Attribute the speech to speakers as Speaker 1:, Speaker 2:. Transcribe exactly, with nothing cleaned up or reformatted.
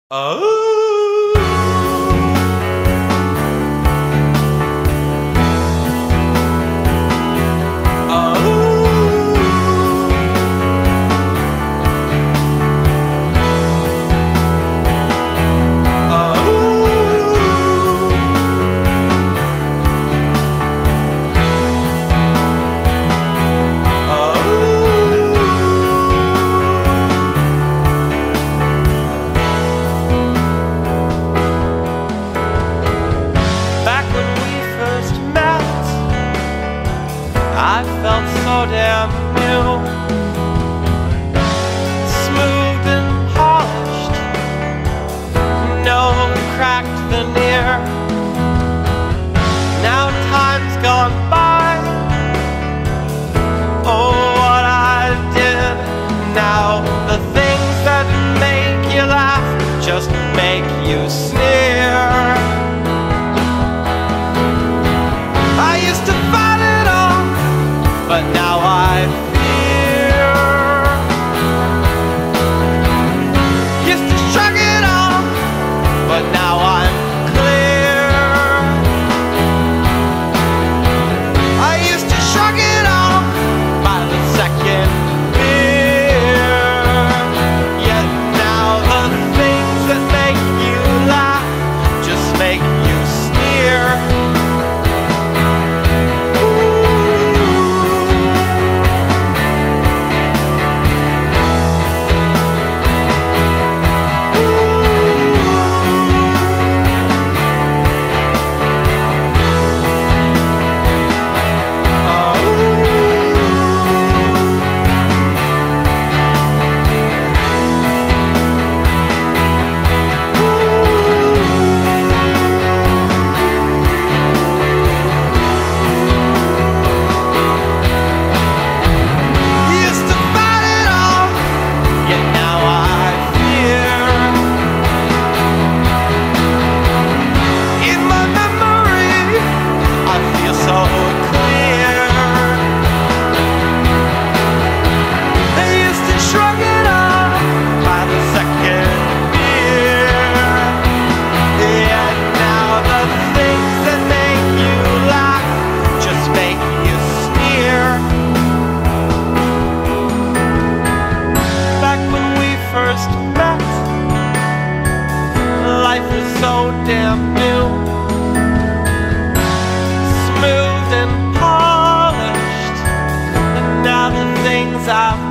Speaker 1: Oh. I felt so damn new, smooth and polished, no cracked veneer. Now time's gone by, oh what I did. Now the things that make you laugh just make you sneer. I used to fight it all, but now I fear. Used to shrug it off, but now I'm clear. I used to shrug it off by the second beer. Yet now the things that make you laugh just make you sneer. So damn new, smooth and polished, and now the things I've